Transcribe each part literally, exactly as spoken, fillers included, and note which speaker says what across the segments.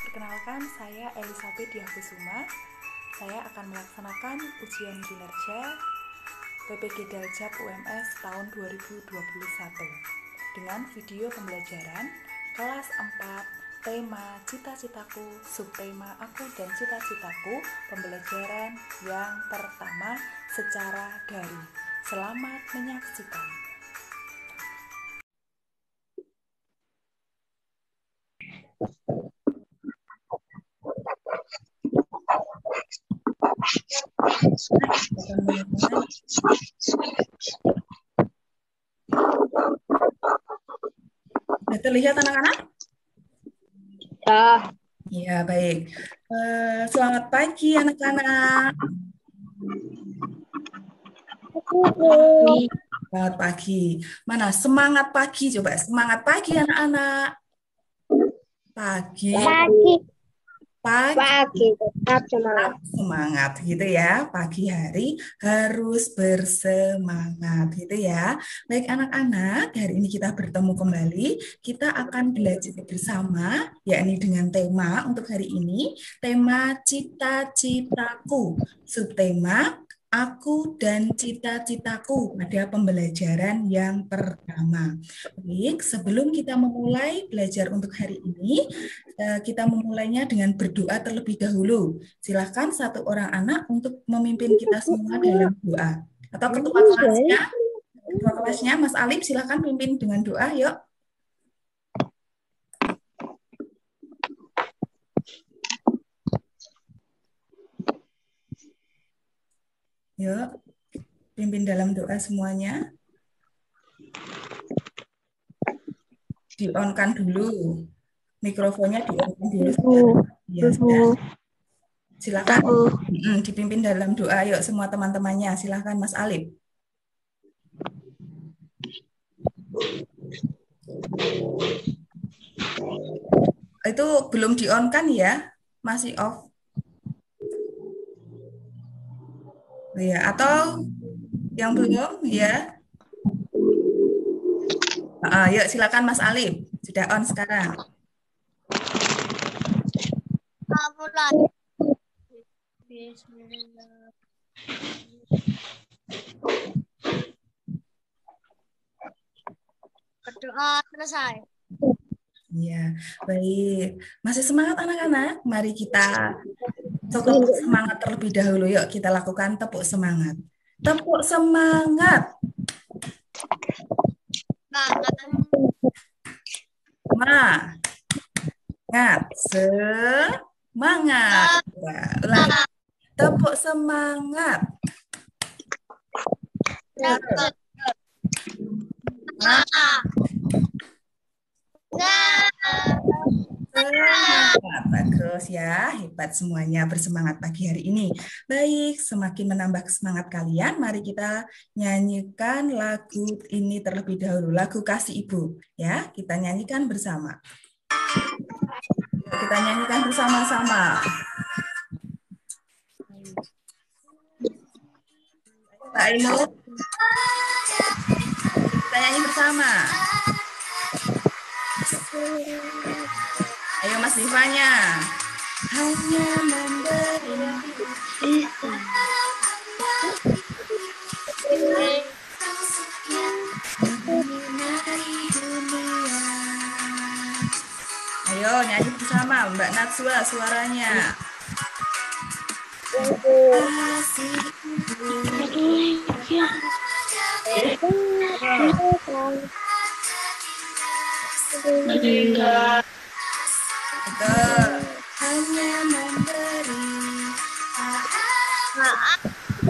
Speaker 1: Perkenalkan, saya Elisabeth Diahkusuma. Saya akan melaksanakan ujian kinerja P P G Daljab U M S tahun dua ribu dua puluh satu dengan video pembelajaran kelas empat, tema cita-citaku, subtema aku dan cita-citaku, pembelajaran yang pertama secara daring. Selamat menyaksikan. Sudah terlihat anak-anak?
Speaker 2: Ya.
Speaker 1: Ya, baik. Uh, selamat pagi anak-anak. Selamat pagi. Mana semangat pagi? Coba semangat pagi anak-anak. Pagi.
Speaker 2: Pagi.
Speaker 1: Pagi.
Speaker 2: Pagi. Tetap semangat.
Speaker 1: Semangat gitu ya. Pagi hari harus bersemangat gitu ya. Baik anak-anak, hari ini kita bertemu kembali. Kita akan belajar bersama, yakni dengan tema untuk hari ini, tema cita-citaku. Subtema aku dan cita-citaku pada pembelajaran yang pertama. Baik, sebelum kita memulai belajar untuk hari ini, kita memulainya dengan berdoa terlebih dahulu. Silakan satu orang anak untuk memimpin kita semua dalam doa. Atau ketua kelasnya, ketua kelasnya Mas Alif, silakan pimpin dengan doa, yuk. Yuk, pimpin dalam doa semuanya. Di-on-kan dulu. Mikrofonnya di-on-kan dulu. Ya, sudah. Silakan hmm, dipimpin dalam doa. Yuk, semua teman-temannya. Silakan Mas Alif. Itu belum di-on kan ya? Masih off. Ya, atau yang belum ya? Uh, yuk silakan Mas Alif, sudah on sekarang.
Speaker 2: Mulai. Berdoa selesai.
Speaker 1: Ya, baik. Masih semangat anak-anak? Mari kita tepuk semangat terlebih dahulu. Yuk kita lakukan tepuk semangat. Tepuk semangat. Semangat. Semangat. Ya, ulangi. Tepuk semangat. Semangat. Semangat, bagus ya, hebat semuanya, bersemangat pagi hari ini. Baik, semakin menambah semangat kalian, mari kita nyanyikan lagu ini terlebih dahulu, lagu Kasih Ibu. Ya, kita nyanyikan bersama. Kita nyanyikan bersama-sama. Pak Inu, kita nyanyi bersama. Ayo Mas Divanya. Hanya memberi Ayo nyanyi bersama Mbak Natsua suaranya. Meninggal. Betul. Hanya memberi maaf.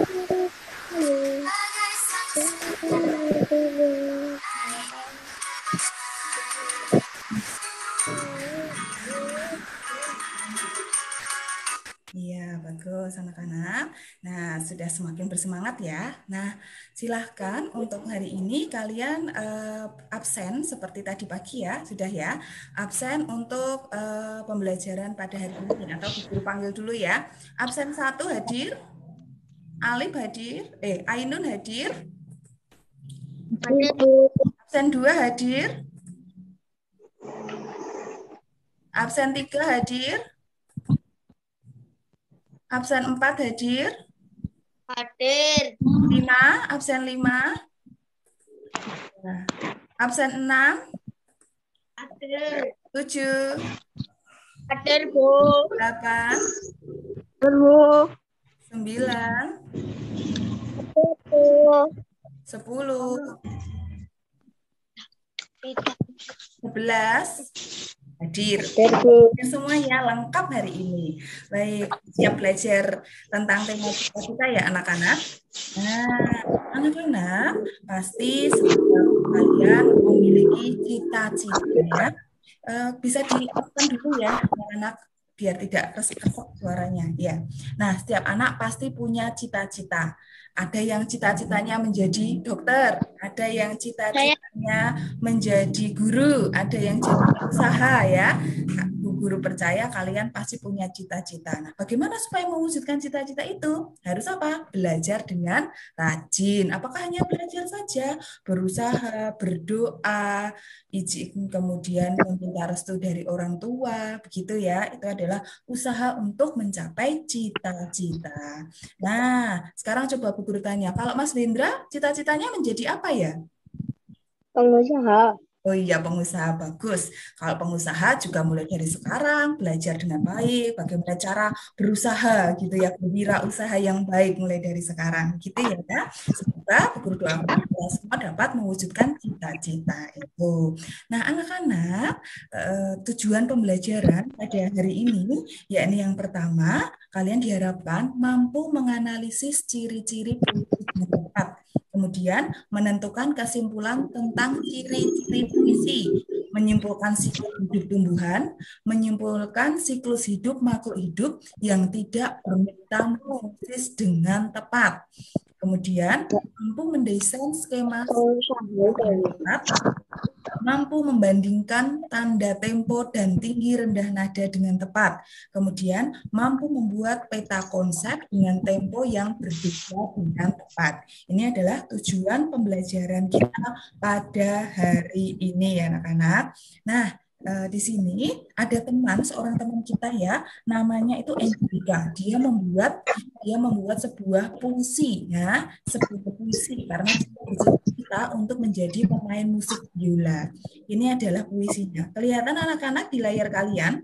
Speaker 1: Iya, bagus anak-anak. Nah, sudah semakin bersemangat ya. Nah, silahkan untuk hari ini kalian uh, absen seperti tadi pagi ya, sudah ya. Absen untuk uh, pembelajaran pada hari ini atau guru panggil dulu ya. Absen satu hadir. Alif hadir. Eh, Ainun hadir. Absen dua hadir. Absen tiga hadir? Absen empat hadir?
Speaker 2: Hadir.
Speaker 1: lima, absen lima? Nah, absen enam?
Speaker 2: Hadir.
Speaker 1: tujuh,
Speaker 2: Hadir, Bu.
Speaker 1: delapan,
Speaker 2: Hadir, Bu.
Speaker 1: sembilan,
Speaker 2: Hadir, Bu.
Speaker 1: sepuluh, sebelas, hadir.
Speaker 2: Hadir, Bu.
Speaker 1: Ya, semuanya lengkap hari ini. Baik, siap belajar tentang tema kita ya anak-anak. Nah, anak-anak pasti setiap kalian memiliki cita-cita ya. Eh, bisa dilakukan dulu ya anak-anak biar tidak resek-resek suaranya ya. Nah, setiap anak pasti punya cita-cita. Ada yang cita-citanya menjadi dokter, ada yang
Speaker 2: Saya
Speaker 1: cita-citanya menjadi guru, ada yang jadi usaha ya. Nah, Bu Guru percaya kalian pasti punya cita-cita. Nah, bagaimana supaya mewujudkan cita-cita itu? Harus apa? Belajar dengan rajin. Apakah hanya belajar saja? Berusaha, berdoa, izin kemudian meminta restu dari orang tua, begitu ya. Itu adalah usaha untuk mencapai cita-cita. Nah, sekarang coba Bu Guru tanya, kalau Mas Lindra cita-citanya menjadi apa ya?
Speaker 2: pengusaha.
Speaker 1: Oh iya, pengusaha bagus. Kalau pengusaha juga mulai dari sekarang belajar dengan baik, bagaimana cara berusaha gitu ya, berwirausaha yang baik mulai dari sekarang, gitu ya. Semoga Bu Guru doakan kita semua dapat mewujudkan cita-cita itu. Nah, anak-anak, eh, tujuan pembelajaran pada hari ini, yakni yang pertama, kalian diharapkan mampu menganalisis ciri-ciri puisi dengan tepat. Kemudian menentukan kesimpulan tentang ciri-ciri puisi, menyimpulkan siklus hidup tumbuhan, menyimpulkan siklus hidup makhluk hidup yang tidak bermetamorfosis dengan tepat. Kemudian mampu mendesain skema
Speaker 2: Pengusaha.
Speaker 1: mampu membandingkan tanda tempo dan tinggi rendah nada dengan tepat. Kemudian mampu membuat peta konsep dengan tempo yang berbeda dengan tepat. Ini adalah tujuan pembelajaran kita pada hari ini ya anak-anak. Nah, eh, di sini ada teman, seorang teman kita ya, namanya itu Angelika. Dia membuat dia membuat sebuah puisi ya, sebuah puisi karena dia bercita-cita untuk menjadi pemain musik biola. Ini adalah puisinya. Kelihatan anak-anak di layar kalian?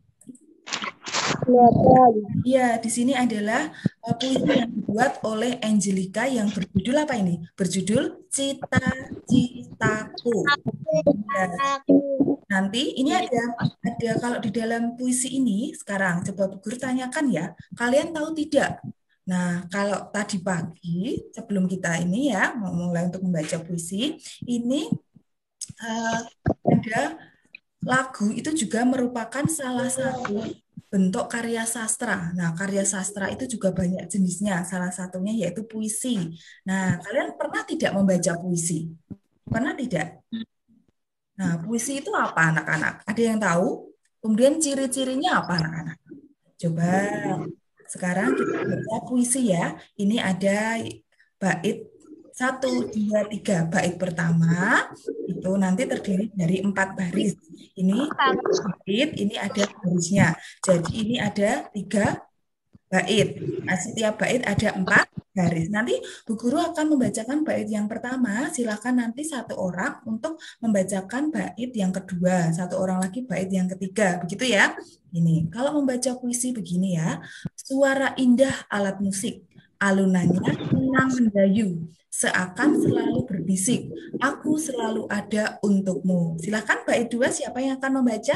Speaker 2: Kelihatan.
Speaker 1: Iya, di sini adalah uh, puisi yang dibuat oleh Angelika yang berjudul apa ini? Berjudul Cita-Citaku. Ya, nanti ini ada ada kalau di dalam puisi ini sekarang coba Bu Guru tanyakan ya, kalian tahu tidak? Nah, kalau tadi pagi sebelum kita ini ya mau mulai untuk membaca puisi, ini uh, ada lagu itu juga merupakan salah satu bentuk karya sastra. Nah, karya sastra itu juga banyak jenisnya. Salah satunya yaitu puisi. Nah, kalian pernah tidak membaca puisi? Pernah tidak? Nah, puisi itu apa anak-anak? Ada yang tahu? Kemudian ciri-cirinya apa anak-anak? Coba sekarang kita baca puisi ya. Ini ada bait satu, dua, tiga. Bait pertama itu nanti terdiri dari empat baris. Ini bait, ini ada barisnya. Jadi ini ada tiga bait. Nah, setiap bait ada empat baris. Nanti Bu Guru akan membacakan bait yang pertama. Silakan nanti satu orang untuk membacakan bait yang kedua. Satu orang lagi bait yang ketiga. Begitu ya. Ini, kalau membaca puisi begini ya. Suara indah alat musik. Alunannya tenang mendayu. Seakan selalu berbisik. Aku selalu ada untukmu. Silakan bait dua. Siapa yang akan membaca?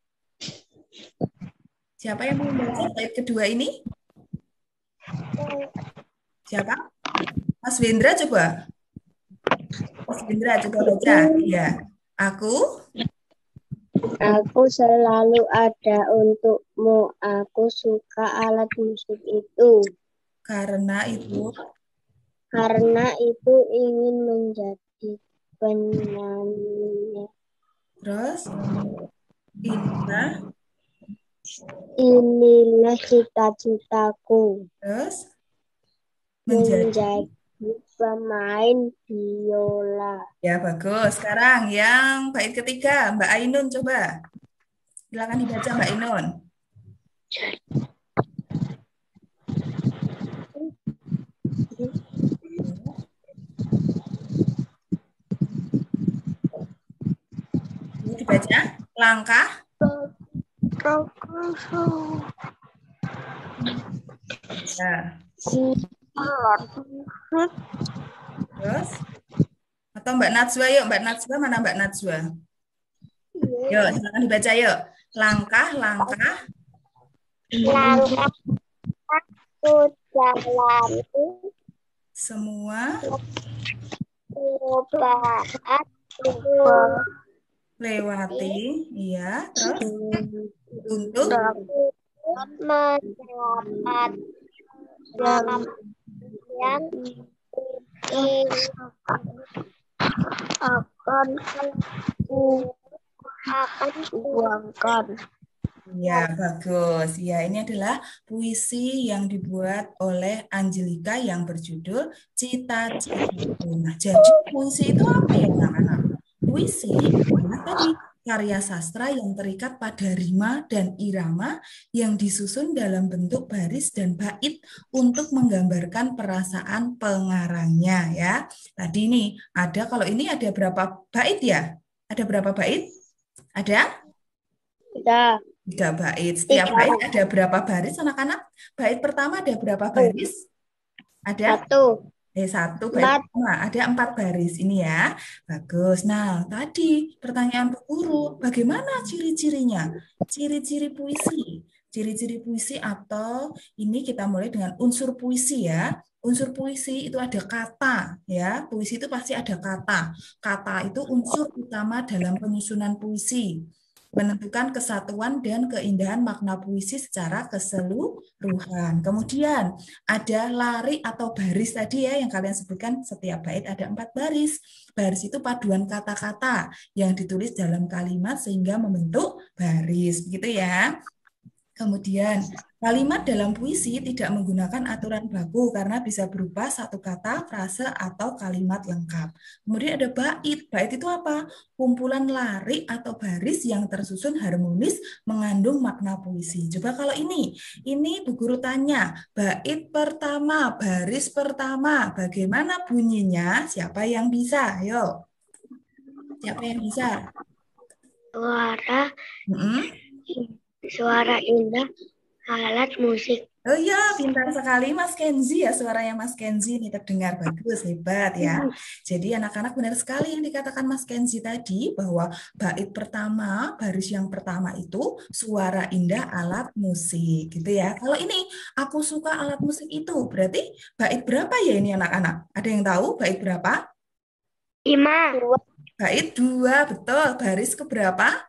Speaker 1: Siapa yang mau membaca bait kedua ini? Siapa? Mas Wendra coba. Mas Wendra coba baca. Ya. Aku
Speaker 2: Aku selalu ada untukmu. Aku suka alat musik itu.
Speaker 1: karena itu
Speaker 2: Karena itu ingin menjadi penyanyi.
Speaker 1: terus inilah
Speaker 2: Inilah cita-citaku.
Speaker 1: terus menjadi
Speaker 2: Menjadi pemain biola.
Speaker 1: ya bagus. Sekarang yang bait ketiga Mbak Ainun coba. Silakan dibaca Mbak Inun. Ini dibaca. Langkah. Ya. Terus. Atau Mbak Najwa, yuk. Mbak Najwa, mana Mbak Najwa? Yuk, silakan dibaca yuk. Langkah, langkah.
Speaker 2: Langkah aku jalani
Speaker 1: Semua
Speaker 2: perubahan
Speaker 1: lewati, iya. Terus untuk
Speaker 2: mendapat yang ingin akan akan uangkan.
Speaker 1: ya, bagus. Ya, ini adalah puisi yang dibuat oleh Angelika yang berjudul Cita-Citaku. Nah, jadi puisi itu apa ya, anak-anak? Puisi adalah tadi karya sastra yang terikat pada rima dan irama yang disusun dalam bentuk baris dan bait untuk menggambarkan perasaan pengarangnya ya. Tadi nih ada kalau ini ada berapa bait ya? Ada berapa bait? Ada?
Speaker 2: Tiga.
Speaker 1: Tiga bait. Setiap
Speaker 2: Tiga.
Speaker 1: bait ada berapa baris anak-anak? Bait pertama ada berapa baris? Ada?
Speaker 2: Satu.
Speaker 1: Eh, satu bait
Speaker 2: Empat.
Speaker 1: pertama ada empat baris ini ya. Bagus. Nah, tadi pertanyaan Bu Guru, bagaimana ciri-cirinya? Ciri-ciri puisi. Ciri-ciri puisi atau ini kita mulai dengan unsur puisi ya. Unsur puisi itu ada kata ya. Puisi itu pasti ada kata. Kata itu unsur utama dalam penyusunan puisi. Menentukan kesatuan dan keindahan makna puisi secara keseluruhan. Kemudian ada lari atau baris tadi ya yang kalian sebutkan setiap bait ada empat baris. Baris itu paduan kata-kata yang ditulis dalam kalimat sehingga membentuk baris, begitu ya. Kemudian kalimat dalam puisi tidak menggunakan aturan baku karena bisa berupa satu kata, frase, atau kalimat lengkap. Kemudian ada bait. Bait itu apa? Kumpulan lari atau baris yang tersusun harmonis mengandung makna puisi. Coba kalau ini, ini Bu Guru tanya, bait pertama, baris pertama, bagaimana bunyinya? Siapa yang bisa? Ayo. Siapa yang bisa?
Speaker 2: Suara.
Speaker 1: Hmm?
Speaker 2: Suara indah alat musik.
Speaker 1: Oh iya, pintar sekali Mas Kenzi ya, suaranya Mas Kenzi ini terdengar bagus, hebat ya. Jadi anak-anak benar sekali yang dikatakan Mas Kenzi tadi bahwa bait pertama, baris yang pertama itu suara indah alat musik gitu ya. Kalau ini aku suka alat musik itu, berarti bait berapa ya ini anak-anak? Ada yang tahu bait berapa?
Speaker 2: Lima.
Speaker 1: Bait dua, betul. Baris keberapa?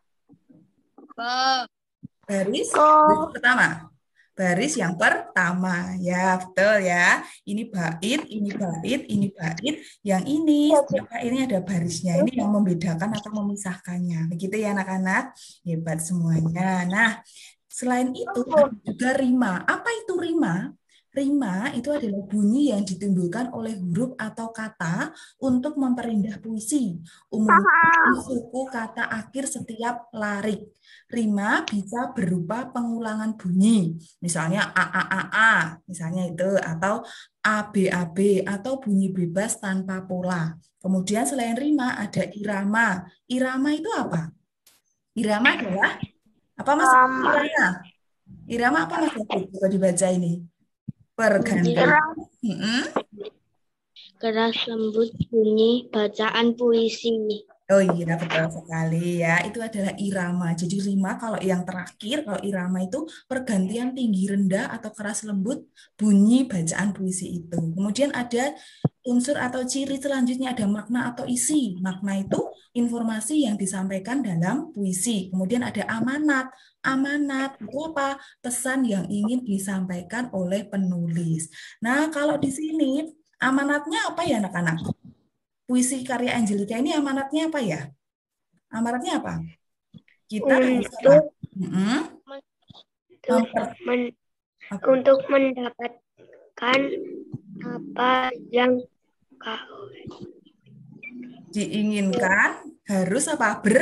Speaker 1: Baris, baris pertama. Baris yang pertama, ya betul ya. Ini bait, ini bait, ini bait. Yang ini, setiap bait ini ada barisnya. Ini yang membedakan atau memisahkannya. Begitu ya anak-anak? Hebat semuanya. Nah, selain itu ada juga rima. Apa itu rima? Rima itu adalah bunyi yang ditimbulkan oleh huruf atau kata untuk memperindah puisi. Umumnya di suku kata akhir setiap larik. Rima bisa berupa pengulangan bunyi, misalnya a a a a, misalnya itu, atau a b a b, atau bunyi bebas tanpa pola. Kemudian selain rima ada irama. Irama itu apa? Irama adalah apa Mas? Irama. Irama apa Mas? Coba dibaca ini. Pergantian. Hmm.
Speaker 2: Keras lembut bunyi bacaan puisi.
Speaker 1: Oh iya, betul sekali ya. Itu adalah irama. Jadi rima kalau yang terakhir, kalau irama itu pergantian tinggi rendah atau keras lembut bunyi bacaan puisi itu. Kemudian ada unsur atau ciri selanjutnya ada makna atau isi. Makna itu informasi yang disampaikan dalam puisi. Kemudian ada amanat. Amanat itu apa? Pesan yang ingin disampaikan oleh penulis. Nah, kalau di sini amanatnya apa ya anak-anak? Puisi karya Angelika ini amanatnya apa ya? Amanatnya apa? Kita harus apa? Mm-hmm.
Speaker 2: Untuk, men, untuk mendapatkan apa yang kau
Speaker 1: diinginkan harus apa? Ber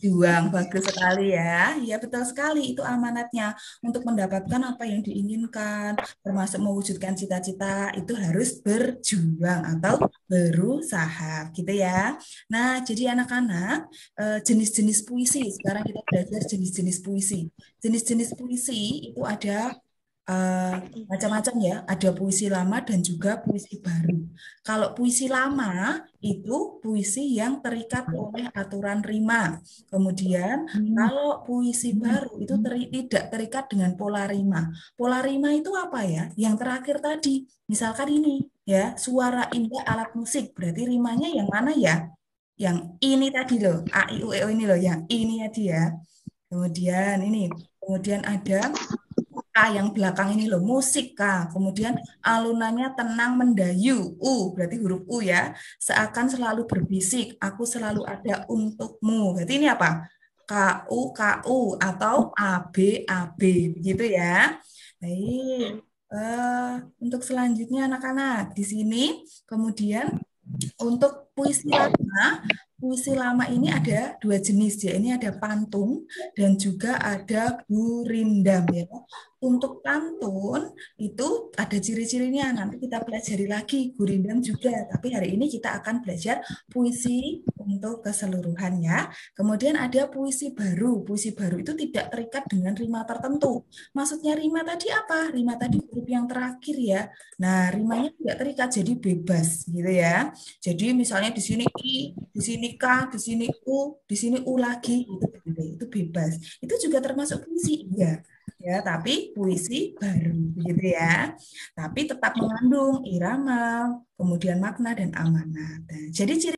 Speaker 1: Berjuang, bagus sekali ya. Ya betul sekali, itu amanatnya. Untuk mendapatkan apa yang diinginkan, termasuk mewujudkan cita-cita, itu harus berjuang atau berusaha, gitu ya. Nah, jadi anak-anak, eh, jenis-jenis puisi. Sekarang kita belajar jenis-jenis puisi. Jenis-jenis puisi itu ada eh, macam-macam ya. Ada puisi lama dan juga puisi baru. Kalau puisi lama itu puisi yang terikat oleh aturan rima. Kemudian kalau puisi baru itu teri- tidak terikat dengan pola rima. Pola rima itu apa ya? Yang terakhir tadi, misalkan ini ya, suara indah alat musik. Berarti rimanya yang mana ya? Yang ini tadi loh, A, I, U, E, O ini loh, yang ini tadi ya. Kemudian ini, kemudian ada K yang belakang ini loh, musik K. Kemudian alunannya tenang mendayu, U, berarti huruf U ya. Seakan selalu berbisik, aku selalu ada untukmu. Berarti ini apa? K U K U atau A B A B, begitu ya. Baik. Eh, untuk selanjutnya anak-anak, di sini kemudian untuk puisi lama, puisi lama ini ada dua jenis ya. Ini ada pantun dan juga ada gurindam ya. Untuk pantun itu ada ciri-cirinya. Nanti kita pelajari lagi gurindam juga. Tapi hari ini kita akan belajar puisi untuk keseluruhannya. Kemudian ada puisi baru. Puisi baru itu tidak terikat dengan rima tertentu. Maksudnya rima tadi apa? Rima tadi huruf yang terakhir ya. Nah, rimanya tidak terikat jadi bebas gitu ya. Jadi misalnya di sini I, di sini K, di sini U, di sini U lagi, itu boleh, itu bebas. Itu juga termasuk puisi, ya. Ya, tapi puisi baru, begitu ya. Tapi tetap mengandung irama, kemudian makna dan amanat. Nah, jadi ciri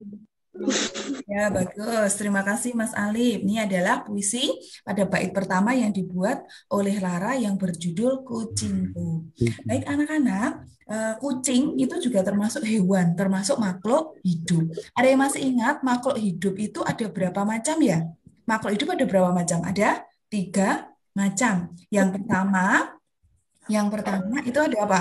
Speaker 1: ya, bagus. Terima kasih Mas Alif. Ini adalah puisi pada bait pertama yang dibuat oleh Lara yang berjudul Kucingku. Baik anak-anak, eh, kucing itu juga termasuk hewan, termasuk makhluk hidup. Ada yang masih ingat makhluk hidup itu ada berapa macam ya? Makhluk hidup ada berapa macam? Ada tiga macam. Yang pertama, yang pertama itu ada apa?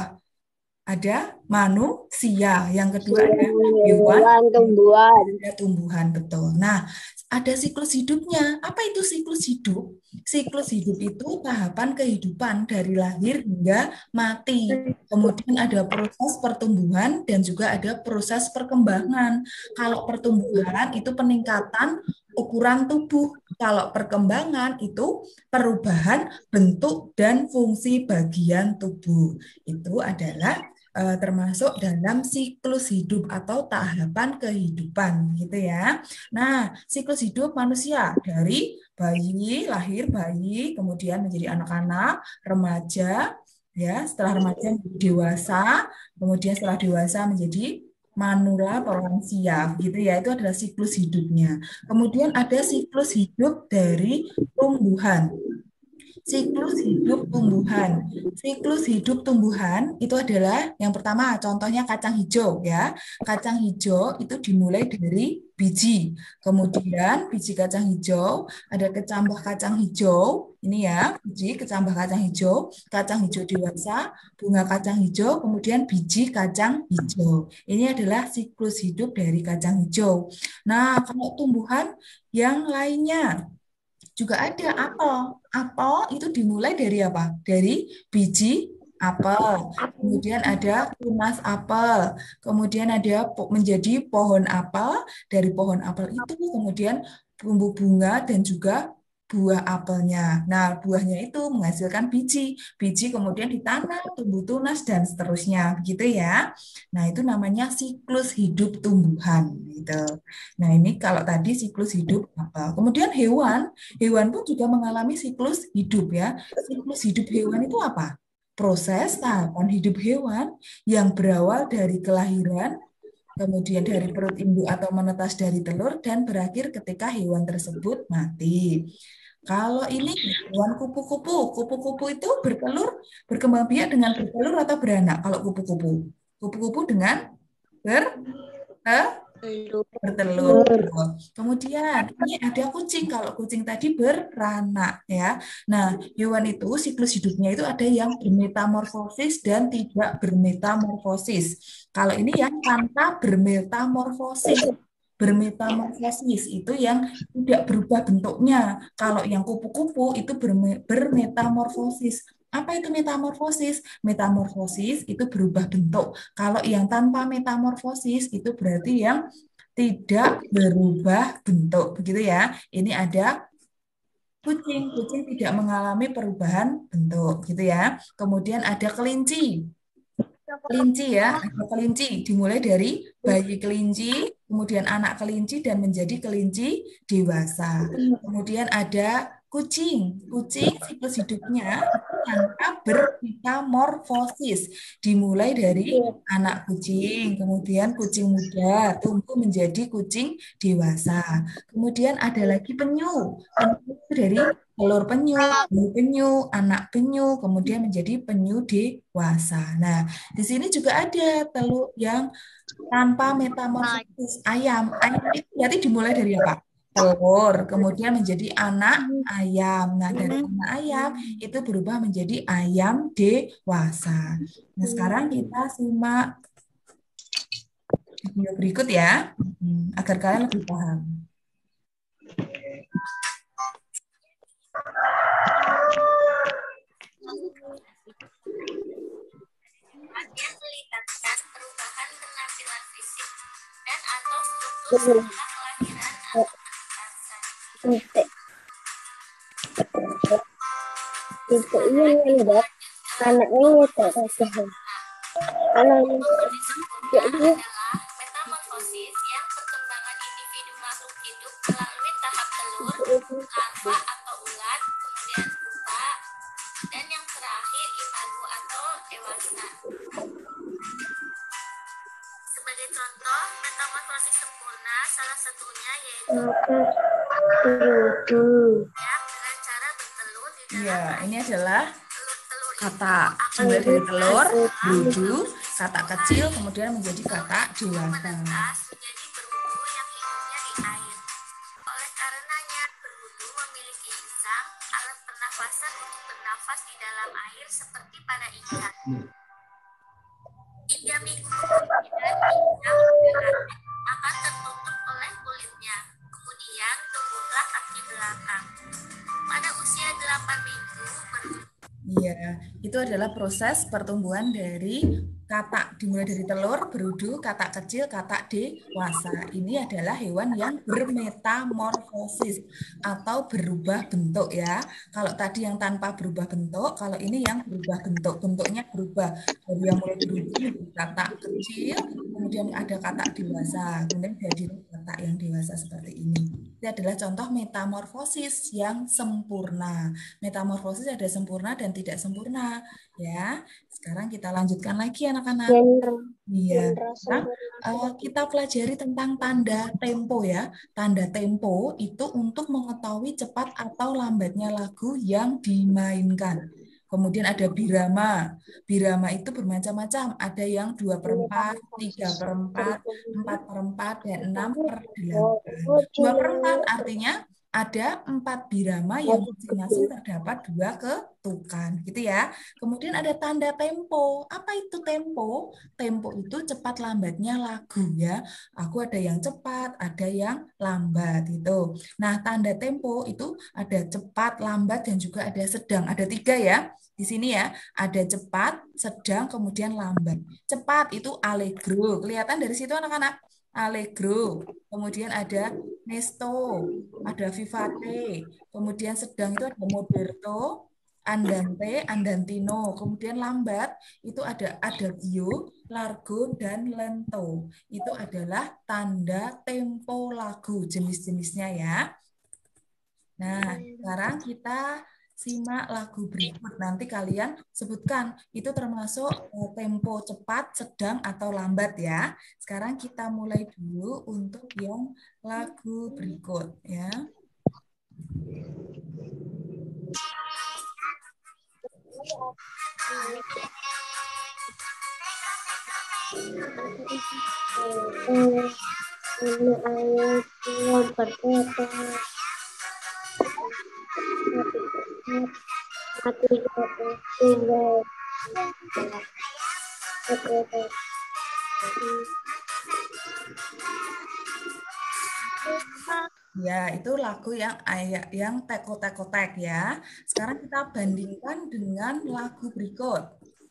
Speaker 1: Ada manusia. Yang kedua ada hewan,
Speaker 2: Tumbuhan, tumbuhan.
Speaker 1: ada tumbuhan, betul. Nah, ada siklus hidupnya. Apa itu siklus hidup? Siklus hidup itu tahapan kehidupan dari lahir hingga mati. Kemudian ada proses pertumbuhan dan juga ada proses perkembangan. Kalau pertumbuhan itu peningkatan ukuran tubuh. Kalau perkembangan itu perubahan bentuk dan fungsi bagian tubuh. Itu adalah eh, termasuk dalam siklus hidup atau tahapan kehidupan gitu ya. Nah, siklus hidup manusia dari bayi, lahir bayi, kemudian menjadi anak-anak, remaja, ya, setelah remaja menjadi dewasa, kemudian setelah dewasa menjadi manula lansia, gitu ya. Itu adalah siklus hidupnya. Kemudian ada siklus hidup dari tumbuhan. Siklus hidup tumbuhan. Siklus hidup tumbuhan itu adalah yang pertama, contohnya kacang hijau ya. Kacang hijau itu dimulai dari biji. Kemudian biji kacang hijau ada kecambah kacang hijau. Ini ya, biji kecambah kacang hijau, kacang hijau dewasa, bunga kacang hijau, kemudian biji kacang hijau. Ini adalah siklus hidup dari kacang hijau. Nah, kalau tumbuhan yang lainnya juga ada apel. Apel itu dimulai dari apa? Dari biji apel. Kemudian ada tunas apel. Kemudian ada po- menjadi pohon apel. Dari pohon apel itu kemudian tumbuh bunga dan juga buah apelnya. Nah, buahnya itu menghasilkan biji. Biji kemudian ditanam, tumbuh tunas dan seterusnya. Begitu ya. Nah, itu namanya siklus hidup tumbuhan gitu. Nah, ini kalau tadi siklus hidup apel. Kemudian hewan Hewan pun juga mengalami siklus hidup ya. Siklus hidup hewan itu apa? Proses tahapan hidup hewan yang berawal dari kelahiran, kemudian dari perut induk atau menetas dari telur, dan berakhir ketika hewan tersebut mati. Kalau ini hewan kupu-kupu, kupu-kupu itu bertelur, berkembang biak dengan bertelur atau beranak kalau kupu-kupu. Kupu-kupu dengan ber, bertelur. Kemudian ini ada kucing. Kalau kucing tadi beranak ya. Nah, hewan itu siklus hidupnya itu ada yang bermetamorfosis dan tidak bermetamorfosis. Kalau ini yang tanpa bermetamorfosis. bermetamorfosis itu yang tidak berubah bentuknya. Kalau yang kupu-kupu itu bermetamorfosis. Apa itu metamorfosis? Metamorfosis itu berubah bentuk. Kalau yang tanpa metamorfosis itu berarti yang tidak berubah bentuk. Begitu ya. Ini ada kucing. Kucing tidak mengalami perubahan bentuk, gitu ya. Kemudian ada kelinci. Kelinci ya, ada kelinci. Dimulai dari bayi kelinci, kemudian anak kelinci, dan menjadi kelinci dewasa. Kemudian ada kucing. Kucing siklus hidupnya itu tanpa bermetamorfosis. Dimulai dari anak kucing, kemudian kucing muda, tumbuh menjadi kucing dewasa. Kemudian ada lagi penyu. Penyu itu dari telur penyu, bayi penyu, anak penyu, kemudian menjadi penyu dewasa. Nah, di sini juga ada telur yang tanpa metamorfosis ayam. Ayam itu berarti dimulai dari apa? Telur, kemudian menjadi anak ayam. Nah, dari anak ayam itu berubah menjadi ayam dewasa. Nah, sekarang kita simak video berikut ya, agar kalian lebih paham.
Speaker 3: Yang melibatkan perubahan penampilan fisik dan atau struktur setelah kelahiran atau antarkasa.
Speaker 2: Itu iya nih dok, anaknya itu saja. Kalau
Speaker 3: Sempurna adalah metamorfosis yang perkembangan individu makhluk hidup melalui tahap telur, larva atau ulat, kemudian pupa, dan yang terakhir imago atau dewasa. Sebagai contoh, metamorfosis sempurna salah satunya yaitu ya, dengan cara bertelur di dalam
Speaker 1: Iya,
Speaker 3: air.
Speaker 1: ini adalah
Speaker 3: Telur-telur
Speaker 1: kata dimulai dari telur, berudu, kata kecil, kemudian menjadi kata dewasa.
Speaker 3: menetas menjadi berudu yang hidupnya di air. Oleh karenanya, berudu memiliki insang, alat pernafasan untuk bernafas di dalam air seperti pada ikan. Tiga minggu kemudian insang berat akan tertutup oleh kulitnya. Kemudian tumbuhlah kaki belakang. Pada usia delapan minggu, berudu
Speaker 1: Iya, itu adalah proses pertumbuhan dari katak dimulai dari telur, berudu, katak kecil, katak dewasa. Ini adalah hewan yang bermetamorfosis atau berubah bentuk ya. Kalau tadi yang tanpa berubah bentuk, kalau ini yang berubah bentuk, bentuknya berubah dari yang mulai berudu menjadi katak kecil, kemudian ada katak dewasa, kemudian jadi katak yang dewasa seperti ini. Itu adalah contoh metamorfosis yang sempurna. Metamorfosis ada sempurna dan tidak sempurna ya. Sekarang kita lanjutkan lagi anak-anak. Iya. Nah, uh, kita pelajari tentang tanda tempo ya. Tanda tempo itu untuk mengetahui cepat atau lambatnya lagu yang dimainkan. Kemudian ada birama. Birama itu bermacam-macam. Ada yang dua per empat, tiga per empat, empat per empat, dan enam per delapan. dua per empat artinya ada empat birama yang masing-masing terdapat dua ketukan, gitu ya. Kemudian ada tanda tempo. Apa itu tempo? Tempo itu cepat lambatnya lagu ya. Aku ada yang cepat, ada yang lambat itu. Nah, tanda tempo itu ada cepat, lambat, dan juga ada sedang. Ada tiga ya. Di sini ya, ada cepat, sedang, kemudian lambat. Cepat itu allegro. Kelihatan dari situ anak-anak? Allegro. Kemudian ada Nesto, ada Vivate, kemudian sedang itu ada Moderto, Andante, Andantino, kemudian lambat itu ada Adagio, Largo, dan Lento. Itu adalah tanda tempo lagu, jenis-jenisnya ya. Nah, sekarang kita simak lagu berikut. Nanti kalian sebutkan itu termasuk tempo cepat, sedang, atau lambat ya. Sekarang kita mulai dulu untuk yang lagu berikut ya. Ya, itu lagu yang ayat yang teko-teko-tek ya. Sekarang kita bandingkan dengan lagu berikut.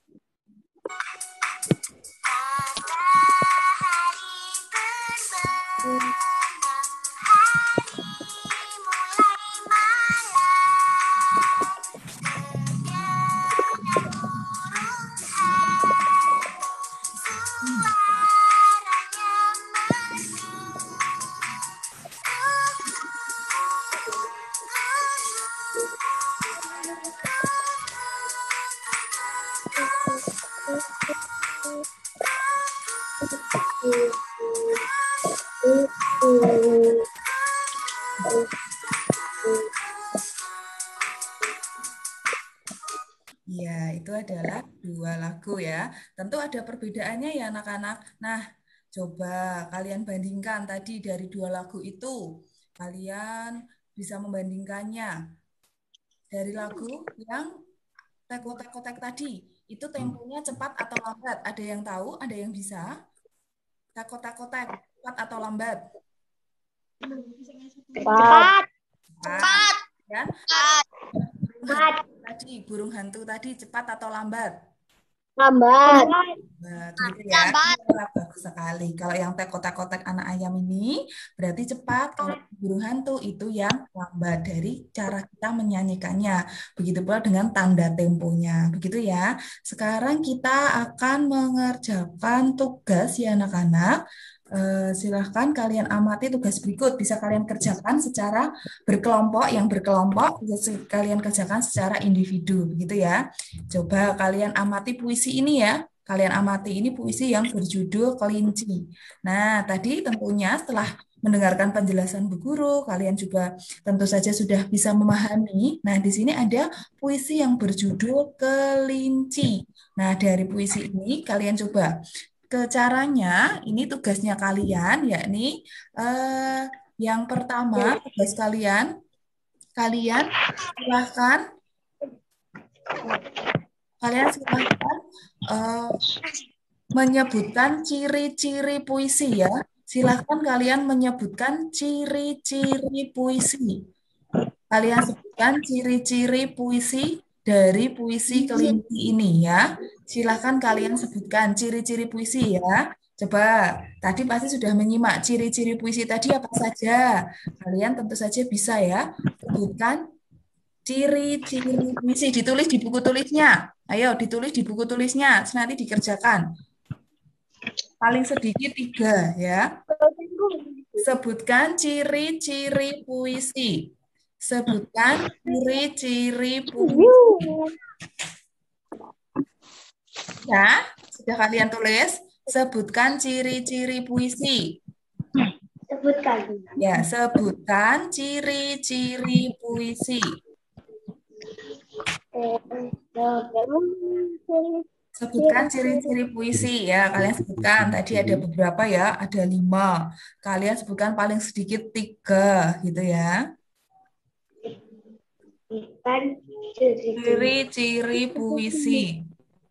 Speaker 1: Ya, itu adalah dua lagu ya. Tentu ada perbedaannya ya anak-anak. Nah, coba kalian bandingkan tadi dari dua lagu itu. Kalian bisa membandingkannya. Dari lagu yang teko-teko-tek tadi, itu temponya cepat atau lambat? Ada yang tahu? Ada yang bisa? Teko-teko-tek, cepat atau lambat?
Speaker 2: Cepat.
Speaker 1: Cepat. Ya.
Speaker 2: Cepat.
Speaker 1: Tadi, burung hantu tadi cepat atau lambat?
Speaker 2: Lambat.
Speaker 1: Nah, gitu ya. Iya, bagus sekali. Kalau yang teko-teko-tek anak ayam ini berarti cepat. Kalau burung hantu itu yang lambat dari cara kita menyanyikannya. Begitu pula dengan tanda temponya. Begitu ya. Sekarang kita akan mengerjakan tugas ya anak-anak. Eh, silahkan kalian amati tugas berikut. Bisa kalian kerjakan secara berkelompok. Yang berkelompok bisa kalian kerjakan secara individu. Begitu ya. Coba kalian amati puisi ini ya. Kalian amati ini puisi yang berjudul Kelinci. Nah, tadi tentunya setelah mendengarkan penjelasan Bu Guru, kalian juga tentu saja sudah bisa memahami. Nah, di sini ada puisi yang berjudul Kelinci. Nah, dari puisi ini kalian coba ke caranya, ini tugasnya kalian, yakni eh, yang pertama, tugas kalian, kalian silahkan Kalian silahkan uh, menyebutkan ciri-ciri puisi ya. Silahkan kalian menyebutkan ciri-ciri puisi. Kalian sebutkan ciri-ciri puisi dari puisi Kelinci ini ya. Silahkan kalian sebutkan ciri-ciri puisi ya. Coba, tadi pasti sudah menyimak ciri-ciri puisi tadi apa saja. Kalian tentu saja bisa ya. Sebutkan ciri-ciri puisi, ditulis di buku tulisnya. Ayo, ditulis di buku tulisnya, nanti dikerjakan. Paling sedikit tiga, ya. Sebutkan ciri-ciri puisi. Sebutkan ciri-ciri puisi. Ya, sudah kalian tulis? Sebutkan ciri-ciri puisi.
Speaker 2: Sebutkan.
Speaker 1: Ya, sebutkan ciri-ciri puisi. Sebutkan ciri-ciri puisi ya, kalian sebutkan. Tadi ada beberapa ya, ada lima. Kalian sebutkan paling sedikit tiga, gitu ya. Ciri-ciri puisi.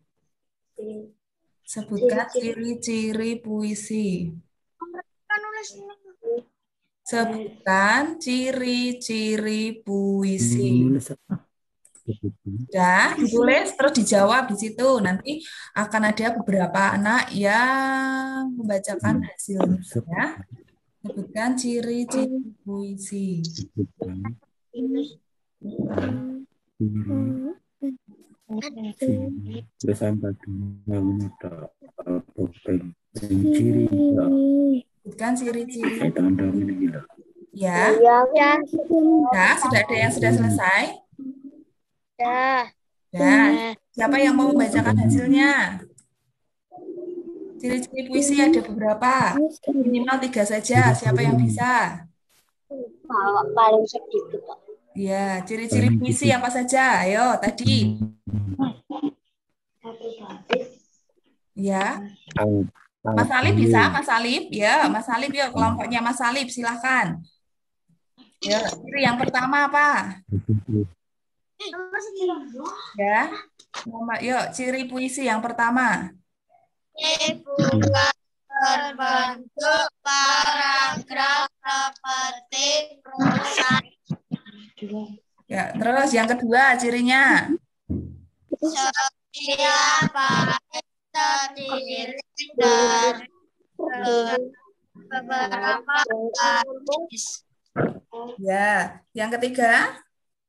Speaker 1: Sebutkan ciri-ciri puisi. Sebutkan ciri-ciri puisi. Ya, ditulis terus dijawab di situ. Nanti akan ada beberapa anak yang membacakan hasilnya. Ya. Sebutkan ciri-ciri puisi. Sebutkan ciri-ciri. Ya. Ya, sudah ada yang sudah selesai?
Speaker 2: Ya.
Speaker 1: Ya, siapa yang mau membacakan hasilnya? Ciri-ciri puisi ada beberapa, minimal tiga saja. Siapa yang bisa?
Speaker 2: Paling sedikit.
Speaker 1: Ya, ciri-ciri puisi apa saja? Ayo, tadi. Ya, Mas Salib bisa? Mas Salib, ya, Mas Salib, yuk kelompoknya Mas Salib, silahkan. Ya, ciri yang pertama apa? Ya, nama, yuk ciri puisi yang pertama.
Speaker 3: Bukan berbentuk paragraf seperti perusahaan.
Speaker 1: Ya, terus yang kedua cirinya.
Speaker 3: Setiap baik terdiri dari beberapa baris.
Speaker 1: Ya, yang ketiga.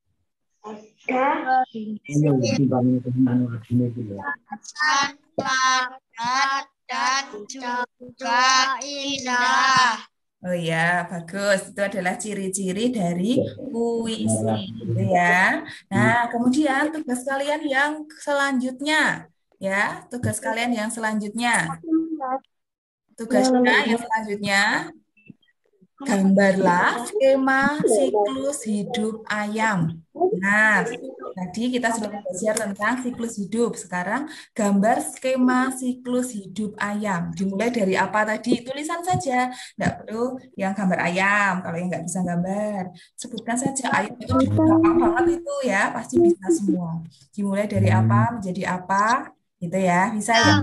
Speaker 3: Padat dan juga indah.
Speaker 1: Oh ya, bagus. Itu adalah ciri-ciri dari puisi, gitu ya. Nah, kemudian tugas kalian yang selanjutnya, ya, tugas kalian yang selanjutnya, tugasnya yang selanjutnya, gambarlah skema siklus hidup ayam. Nah, tadi kita sudah belajar tentang siklus hidup. Sekarang gambar skema siklus hidup ayam. Dimulai dari apa tadi? Tulisan saja. Nggak perlu yang gambar ayam. Kalau yang nggak bisa gambar, sebutkan saja. Ayam itu gampang banget itu ya. Pasti bisa semua. Dimulai dari apa menjadi apa. Gitu ya. Bisa ya?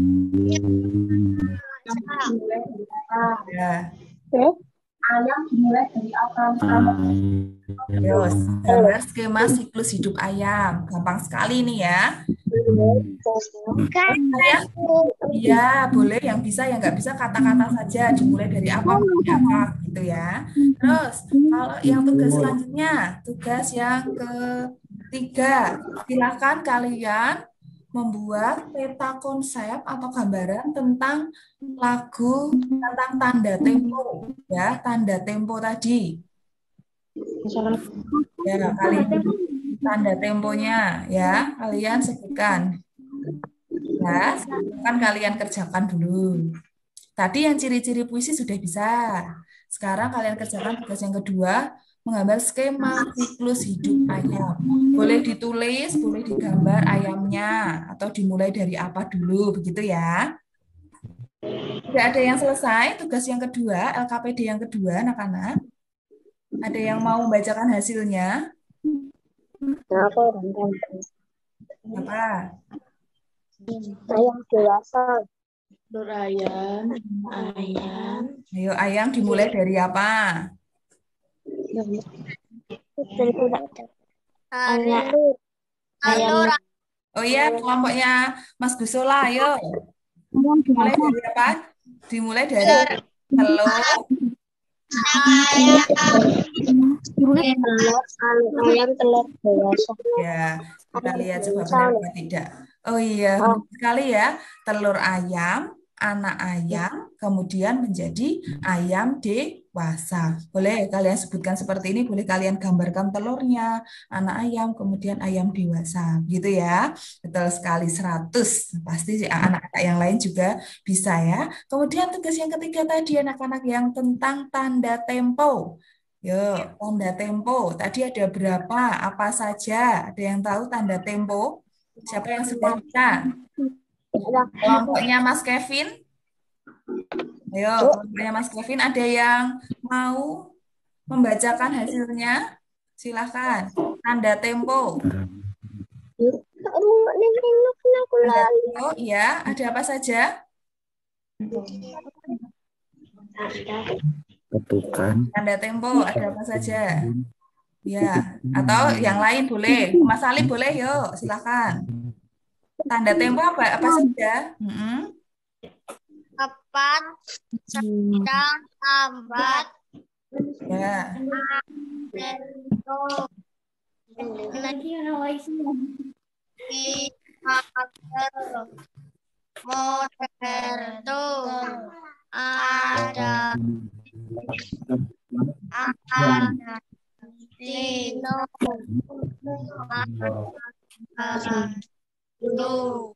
Speaker 1: Ya.
Speaker 2: Ayam dimulai dari apa?
Speaker 1: Terus, gambar skema siklus hidup ayam. Gampang sekali nih ya. Kalian, ya boleh yang bisa, yang nggak bisa kata-kata saja. Dimulai dari apa, menjadi apa, gitu ya. Terus, kalau yang tugas selanjutnya, tugas yang ketiga, silakan kalian membuat peta konsep atau gambaran tentang lagu, tentang tanda tempo, ya, tanda tempo tadi. Ya, kalian tanda temponya, ya, kalian sebutkan. Ya, kan kalian kerjakan dulu. Tadi yang ciri-ciri puisi sudah bisa. Sekarang kalian kerjakan tugas yang kedua, menggambar skema siklus hidup ayam. Boleh ditulis, boleh digambar ayamnya, atau dimulai dari apa dulu, begitu ya. Sudah ada yang selesai, tugas yang kedua, L K P D yang kedua, anak-anak. Ada yang mau membacakan hasilnya? Apa?
Speaker 2: Ayam dewasa.
Speaker 4: Ayam, ayam.
Speaker 1: Ayo, ayam dimulai dari apa?
Speaker 3: Telur.
Speaker 1: Oh iya, kelompoknya Mas Gusola, ayo. Dimulai dari apa? Dimulai dari telur.
Speaker 2: Ayam telur dewasa.
Speaker 1: Ya, kita lihat coba benar atau tidak. Oh iya, benar sekali ya. Telur ayam, anak ayam, kemudian menjadi ayam dewasa. Boleh kalian sebutkan seperti ini, boleh kalian gambarkan telurnya, anak ayam, kemudian ayam dewasa. Gitu ya. Betul sekali, seratus. Pasti anak-anak yang lain juga bisa ya. Kemudian tugas yang ketiga tadi, anak-anak yang tentang tanda tempo. Yuk, tanda tempo. Tadi ada berapa? Apa saja? Ada yang tahu tanda tempo? Siapa yang sudah bisa? Kelompoknya Mas Kevin? Ayo, kelompoknya Mas Kevin ada yang mau membacakan hasilnya? Silahkan. Tanda tempo. Tanda tempo, ya. Ada apa saja?
Speaker 5: Ketukan.
Speaker 1: Tanda tempo, ada apa saja? Ya, atau yang lain boleh. Mas Ali boleh, yuk. Silahkan. Tanda tempo apa, apa saja? Mm-mm.
Speaker 3: Cepat, sedang, lambat,
Speaker 1: Ya.
Speaker 3: tentu, moderno, ada, ada, dino, lu,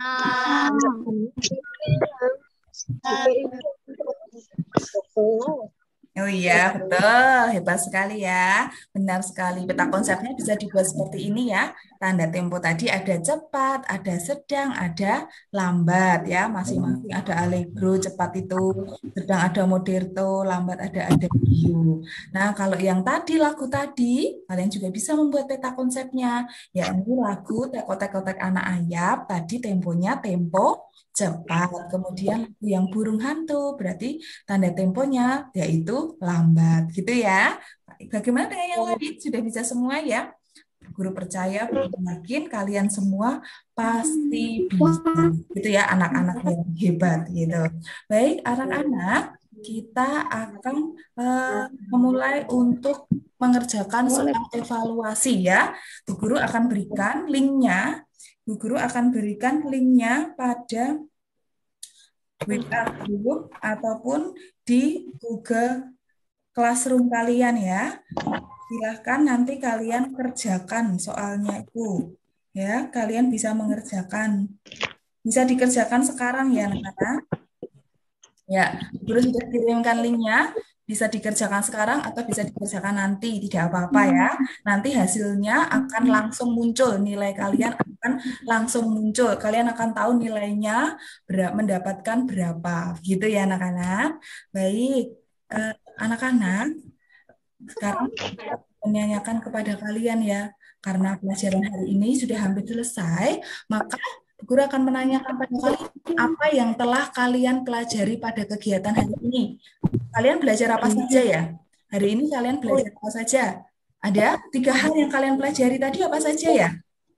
Speaker 3: Oh iya, betul. Hebat sekali ya. Benar sekali. Peta konsepnya bisa dibuat seperti ini ya.
Speaker 1: tanda tempo tadi ada cepat, ada sedang, ada lambat ya. Masing-masing ada allegro, cepat itu, sedang ada moderto, lambat ada adagio. Nah, kalau yang tadi lagu tadi, kalian juga bisa membuat peta konsepnya. Ya, ini lagu Tek-Tek Anak Ayam, tadi temponya tempo cepat. Kemudian lagu yang burung hantu, berarti tanda temponya yaitu lambat, gitu ya. Bagaimana dengan yang lain? Sudah bisa semua ya? Guru percaya, guru yakin kalian semua pasti bisa, gitu ya, anak-anak yang hebat, gitu. Baik, anak-anak, kita akan uh, memulai untuk mengerjakan soal evaluasi ya. Bu Guru akan berikan linknya. Bu Guru akan berikan linknya pada W A group ataupun di Google Classroom kalian ya. Silahkan nanti kalian kerjakan soalnya itu. Ya, kalian bisa mengerjakan. Bisa dikerjakan sekarang ya, anak-anak. Ya, Guru sudah kirimkan linknya. Bisa dikerjakan sekarang atau bisa dikerjakan nanti. Tidak apa-apa ya. Nanti hasilnya akan langsung muncul. Nilai kalian akan langsung muncul. Kalian akan tahu nilainya ber- mendapatkan berapa. Gitu ya, anak-anak. Baik, eh, anak-anak. Sekarang menanyakan kepada kalian ya, karena pelajaran hari ini sudah hampir selesai, maka Guru akan menanyakan pada kalian apa yang telah kalian pelajari pada kegiatan hari ini. Kalian belajar apa saja ya? Hari ini kalian belajar apa saja? Ada tiga hal yang kalian pelajari tadi apa saja ya?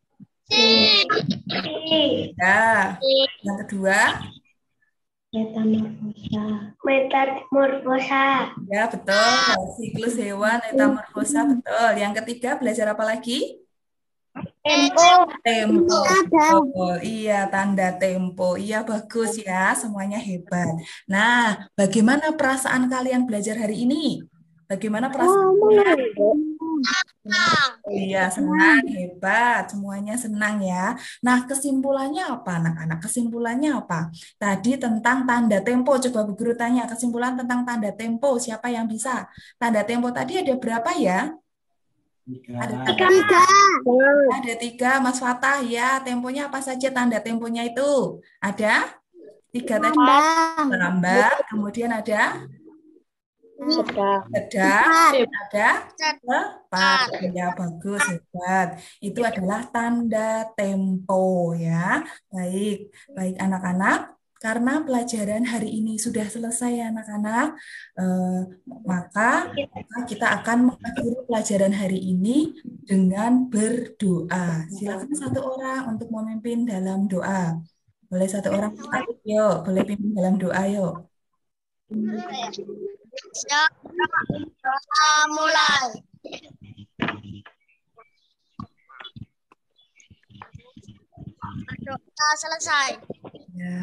Speaker 1: Ya. Yang kedua?
Speaker 2: Metamorfosa. Metamorfosa.
Speaker 1: Ya, betul. Siklus hewan, metamorfosa, betul. Yang ketiga, belajar apa lagi?
Speaker 2: Tempo.
Speaker 1: Tempo. Betul. Iya, tanda tempo. Iya, bagus ya. Semuanya hebat. Nah, bagaimana perasaan kalian belajar hari ini? Bagaimana perasaan kalian? Iya, senang, hebat. Semuanya senang ya. Nah, kesimpulannya apa, anak-anak? Kesimpulannya apa? Tadi tentang tanda tempo. Coba Bu Guru tanya, kesimpulan tentang tanda tempo. Siapa yang bisa? Tanda tempo tadi ada berapa ya? Ada tiga. Ada tiga, Mas Fatah ya. Temponya apa saja tanda temponya itu? Ada tiga tadi. Lambat, kemudian ada
Speaker 2: Sedang.
Speaker 1: sedang, ada cepat. Ya, bagus, hebat. Itu adalah tanda tempo ya. Baik, baik anak-anak. Karena pelajaran hari ini sudah selesai ya anak-anak, eh, maka kita akan mengakhiri pelajaran hari ini dengan berdoa. Silakan satu orang untuk memimpin dalam doa. Boleh satu orang? Yuk, boleh pimpin dalam doa yuk.
Speaker 3: Mulai. Doa selesai.
Speaker 1: Ya.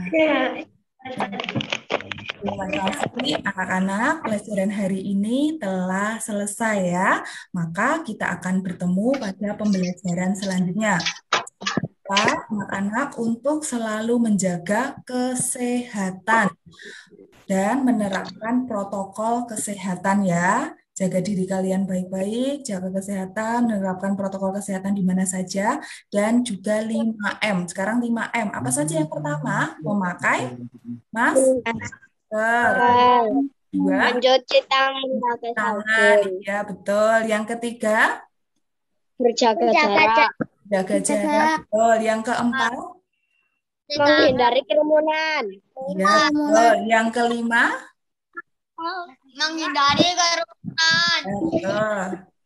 Speaker 1: Terima kasih anak-anak, pelajaran hari ini telah selesai ya. Maka kita akan bertemu pada pembelajaran selanjutnya. Pak, anak-anak untuk selalu menjaga kesehatan dan menerapkan protokol kesehatan ya. Jaga diri kalian baik-baik, jaga kesehatan, menerapkan protokol kesehatan di mana saja, dan juga lima M. Sekarang lima M. Apa saja yang pertama? Memakai masker. Dua,
Speaker 2: Mencuci tangan pakai
Speaker 1: tangan.
Speaker 2: sabun.
Speaker 1: Ya, betul. Yang ketiga,
Speaker 2: Berjaga jarak.
Speaker 1: jaga jarak. Betul. Yang keempat,
Speaker 2: Menghindari kerumunan.
Speaker 1: ya, betul. Yang kelima,
Speaker 3: Menghindari kerumunan.
Speaker 1: ya, betul.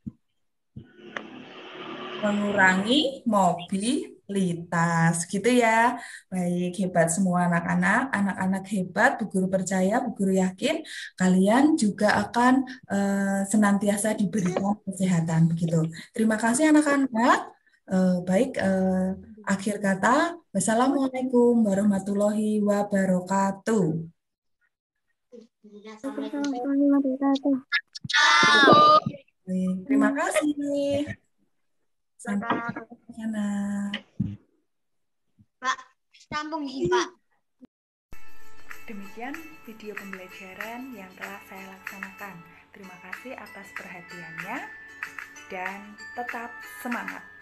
Speaker 1: Mengurangi mobilitas, gitu ya. Baik, hebat semua anak-anak, anak-anak hebat, Bu Guru percaya, Bu Guru yakin kalian juga akan eh, senantiasa diberikan kesehatan, begitu. Terima kasih anak-anak. Eh, baik, eh, akhir kata, wassalamualaikum warahmatullahi wabarakatuh. Baik, terima kasih. Sampai sana.
Speaker 3: Pak, sambung nih, Pak.
Speaker 1: Demikian video pembelajaran yang telah saya laksanakan. Terima kasih atas perhatiannya dan tetap semangat.